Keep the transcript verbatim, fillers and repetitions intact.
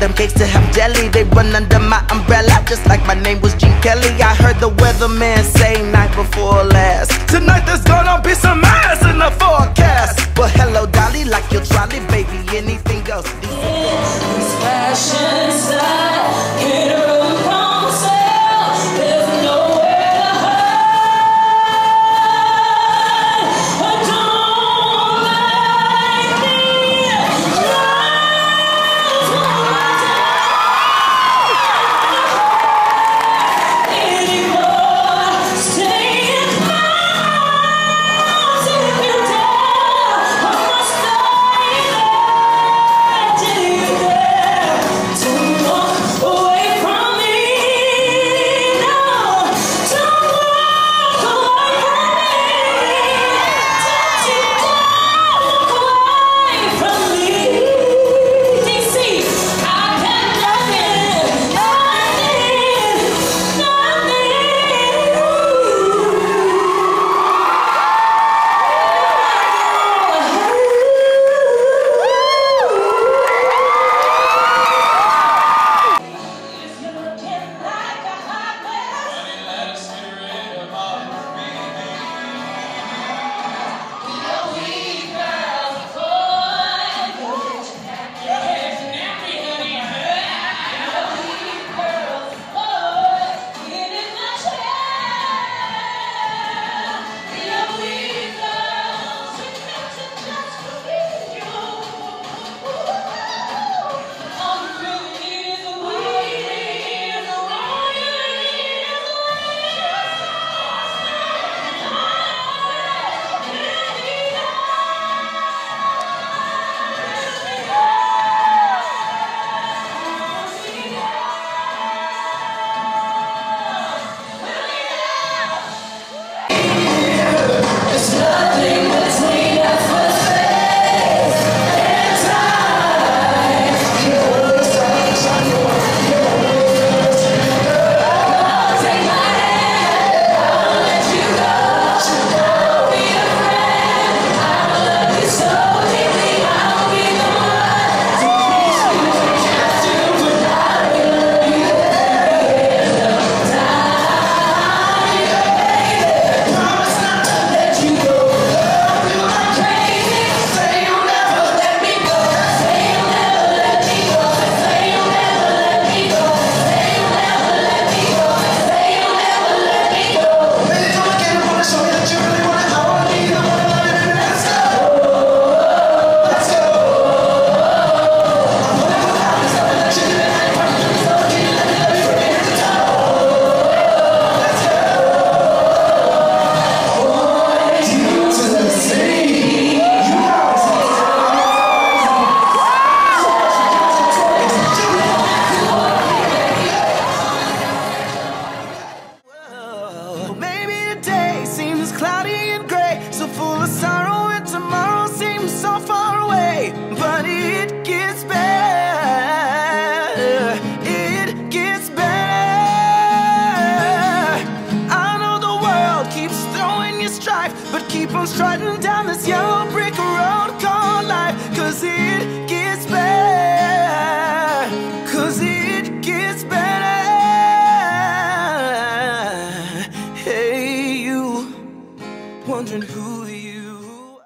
them cakes to have jelly. They run under my umbrella just like my name was Gene Kelly. I heard the weatherman say night before last, tonight there's gonna be some ass in the forecast. Well, hello Dolly, like your trolley, baby, anything else? This fashion style, hit her on sale. There's nowhere to hide. I don't like me. Anymore, stay in house. If you dare, I must stay there till you dare to walk away from me. No, don't walk away from me. Don't you dare walk away from me. D C, I got nothing, nothing, maybe today seems cloudy and gray, so full of sorrow, and tomorrow seems so far away. But it gets better, it gets better. I know the world keeps throwing you strife, but keep on striding down this yellow brick road called life. Cause it gets better, cause it gets better. Hey, you, wondering who